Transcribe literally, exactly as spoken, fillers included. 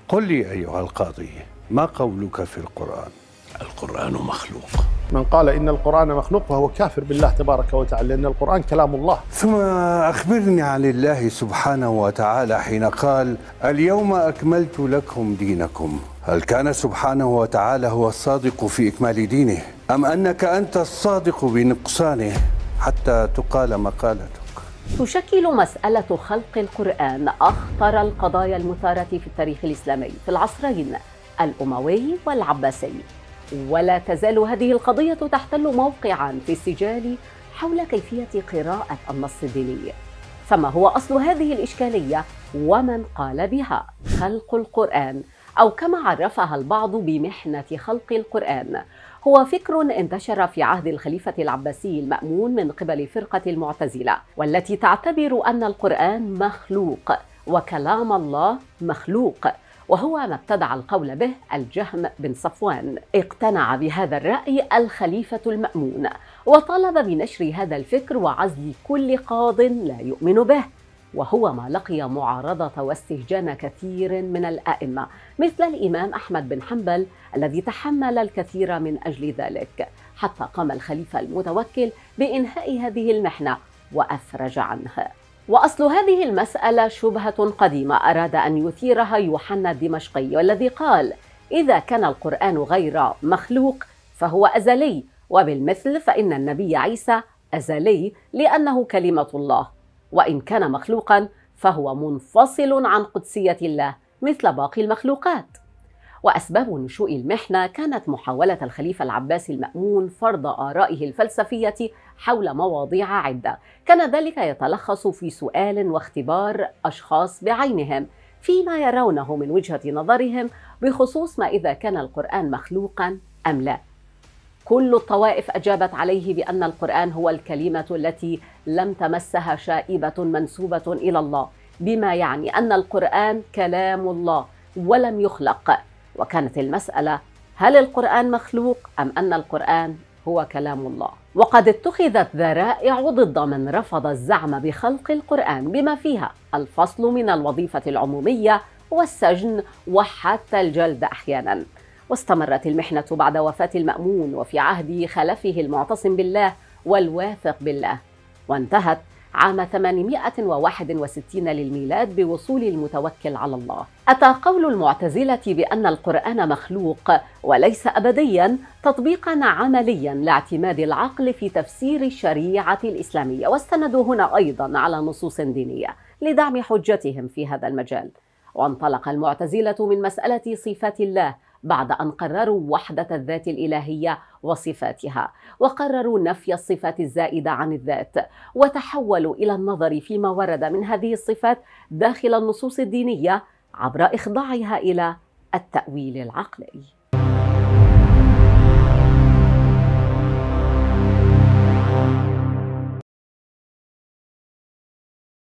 قل لي أيها القاضي، ما قولك في القرآن؟ القرآن مخلوق. من قال إن القرآن مخلوق فهو كافر بالله تبارك وتعالى، لأن القرآن كلام الله. ثم أخبرني عن الله سبحانه وتعالى حين قال اليوم أكملت لكم دينكم. هل كان سبحانه وتعالى هو الصادق في إكمال دينه، أم أنك أنت الصادق بنقصانه حتى تقال مقالتك؟ تشكل مسألة خلق القرآن أخطر القضايا المثارة في التاريخ الإسلامي في العصرين الأموي والعباسي، ولا تزال هذه القضية تحتل موقعا في السجال حول كيفية قراءة النص الديني. فما هو أصل هذه الإشكالية ومن قال بها؟ خلق القرآن، أو كما عرفها البعض بمحنة خلق القرآن، هو فكر انتشر في عهد الخليفة العباسي المأمون من قبل فرقة المعتزلة، والتي تعتبر أن القرآن مخلوق وكلام الله مخلوق، وهو ما ابتدع القول به الجهم بن صفوان. اقتنع بهذا الرأي الخليفة المأمون وطالب بنشر هذا الفكر وعزل كل قاض لا يؤمن به، وهو ما لقي معارضة واستهجان كثير من الأئمة مثل الإمام أحمد بن حنبل الذي تحمل الكثير من أجل ذلك، حتى قام الخليفة المتوكل بإنهاء هذه المحنة وأفرج عنه. وأصل هذه المسألة شبهة قديمة أراد أن يثيرها يوحنا الدمشقي، والذي قال إذا كان القرآن غير مخلوق فهو أزلي، وبالمثل فإن النبي عيسى أزلي لأنه كلمة الله، وإن كان مخلوقا فهو منفصل عن قدسية الله مثل باقي المخلوقات. وأسباب نشوء المحنة كانت محاولة الخليفة العباسي المأمون فرض آرائه الفلسفية حول مواضيع عدة، كان ذلك يتلخص في سؤال واختبار أشخاص بعينهم فيما يرونه من وجهة نظرهم بخصوص ما إذا كان القرآن مخلوقا أم لا. كل الطوائف أجابت عليه بأن القرآن هو الكلمة التي لم تمسها شائبة منسوبة إلى الله، بما يعني أن القرآن كلام الله ولم يخلق. وكانت المسألة هل القرآن مخلوق أم أن القرآن هو كلام الله؟ وقد اتخذت ذرائع ضد من رفض الزعم بخلق القرآن، بما فيها الفصل من الوظيفة العمومية والسجن وحتى الجلد أحيانا. واستمرت المحنة بعد وفاة المأمون وفي عهد خلفه المعتصم بالله والواثق بالله، وانتهت عام ثمانمائة وواحد وستين للميلاد بوصول المتوكل على الله. أتى قول المعتزلة بأن القرآن مخلوق وليس أبديا تطبيقا عمليا لاعتماد العقل في تفسير الشريعة الإسلامية، واستندوا هنا أيضا على نصوص دينية لدعم حجتهم في هذا المجال. وانطلق المعتزلة من مسألة صفات الله بعد أن قرروا وحدة الذات الإلهية وصفاتها، وقرروا نفي الصفات الزائدة عن الذات، وتحولوا إلى النظر فيما ورد من هذه الصفات داخل النصوص الدينية عبر إخضاعها إلى التأويل العقلي.